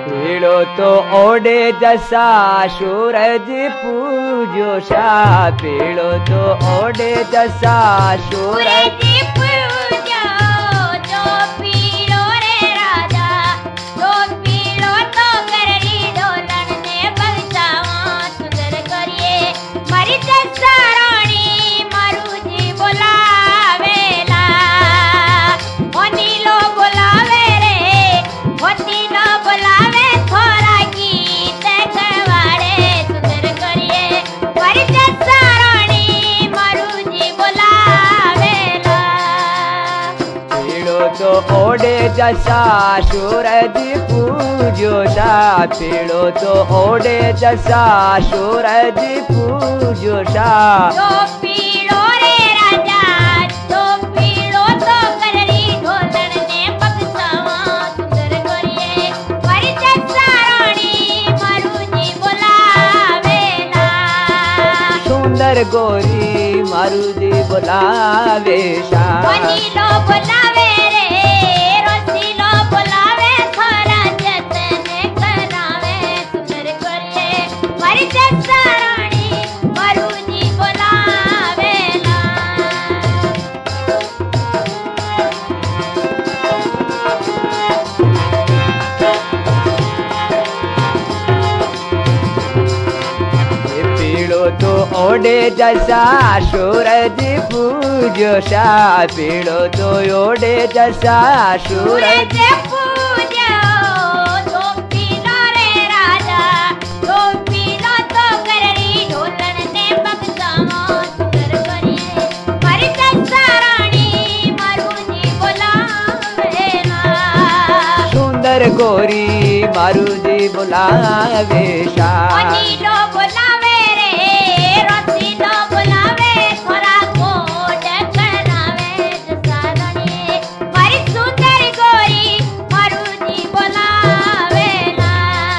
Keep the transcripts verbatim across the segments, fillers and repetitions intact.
पीड़ो तो ओढ़े जसा सूरज पूजो सा, पीड़ो तो ओढ़े जसा सूरज पूजो। जो पीड़ो रे राजा, जो पीड़ो तो कररी ढोलन ने बगसावा सुंदर करिए। मरी जसा रानी मारू जी बोलावेला, ओ नीलो बोलावे रे, ओ तीनो बोलावे थोड़ा गीत गवाड़े सुंदर करिए। मरी जसा रानी मारू जी बोलावेला। पीड़ो तो ओढ़े जसा सूरज पूजो सा, पीड़ो तो ओढ़े जसा सूरज पूजो सा। जो पीड़ो रे राजा, जो पीड़ो तो कररी ढोलन ने बगसावा सुंदर करिए। मरी जसा रानी मारू जी बोलावेला। सुंदर गोरी मारू जी बोलावे सा। ओ नीलो बोलावे रे, रोसीलो बोलावे थोड़ा जतन करावे सुंदर करिए। मरी जसा रानी मारू जी बोलावेला। ये पीड़ो तो ओढ़े जसा सूरज पूजो सा, पीड़ो तो ओढ़े जसा सूरज सूरज पूजो। जो पीलो रे राजा, जो पीलो तो कररी ढोलन ने बगसावा सुंदर करिए। मरी जसा रानी मारू जी बोलावेला। सुंदर गोरी मारू जी बोलावे सा। ओ नीलो बोलावे रे, रोसीलो बोलावे थोड़ा कोट करावे जसा रानी। मरी सुंदर गोरी मारू जी बोलावेला।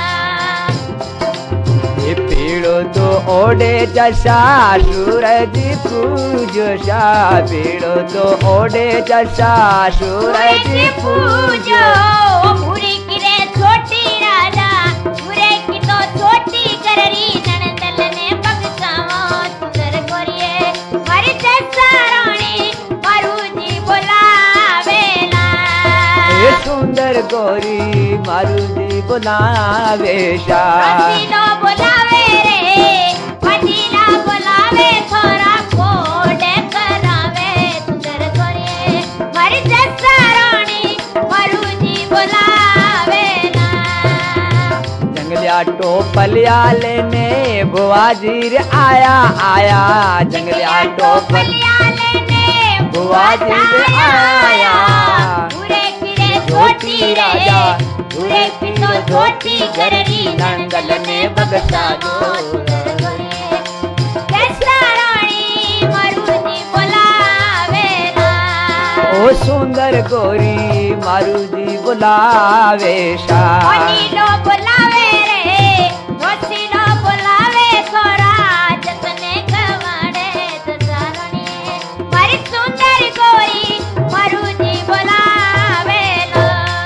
ये पीड़ो तो ओढ़े जसा सूरज पूजो सा, पीड़ो तो ओढ़े जसा सूरज सूरज पूजो। बुरी की रे छोटी राजा, बुरे की तो छोटी कररी ननदल ने बगसावा सुंदर करिए। मरी जसा रानी मारू जी बोलावेला। ये सुंदर गोरी मारू जी बोलावे सा। रोसीलो बोलावे रे, पटीला बोलावे थोड़ा कोट करावे सुंदर करिए। मरी जसा रानी मारू जी बोलावेला। जंगलिया टोपलिया लेने बुआजी रे आया आया, जंगलिया टोपल टोपलिया लेने बुआजी रे आया। बुरे की रे छोटी राजा, बुरे की तो छोटी कररी नंदल ने बगसावा सुंदर करिए। जसा रानी मारू जी बोलावेला। ओ सुंदर गोरी मारू जी बोलावे सा। ओ नीलो बोलावे रे, रोसीलो बोलावे थोड़ा जतन गवाड़े जसा रानी। मरी सुंदर गोरी मारू जी बोलावेला।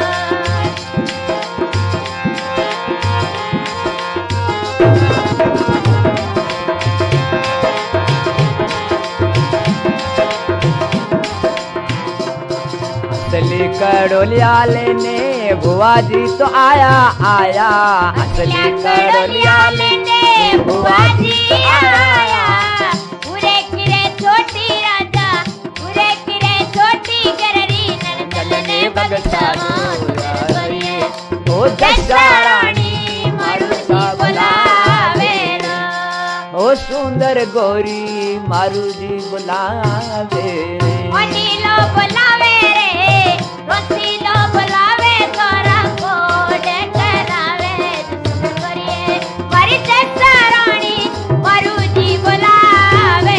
असली कड़ोलिया लेने बुआजी तो आया आया, असली कड़ोलिया लेने बुआजी आया। पूरे किरे छोटी राजा, पूरे किरे छोटी कररी ननदल ने बगसावा सुंदर करिए। ओ जसा रानी मारू जी बोलावेला। ओ सुंदर गोरी मारू जी बोलावे। ओ नीलो बोलावे रे, रोसीलो बोलावे थोड़ा कोट करावे सुंदर करिए। मरी जसा रानी मारू जी बोलावे।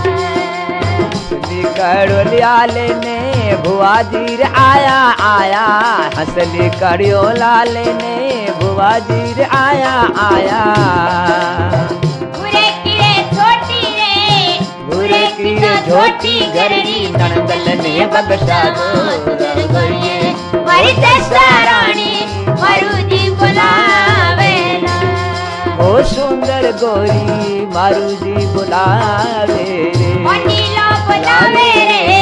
असली कड़ोलिया लेने बुआजी रे आया आया, असली कड़ोला लेने बुआजी रे आया आया। बुरे किरे छोटी रे, बुरे की तो छोटी गरड़ी ननदल ने बगसावा सुंदर करिए। मरी जसा रानी मारू जी बोला ओ सुंदर गोरी मारू जी बुलावे रे ओ नीलो बुलावे रे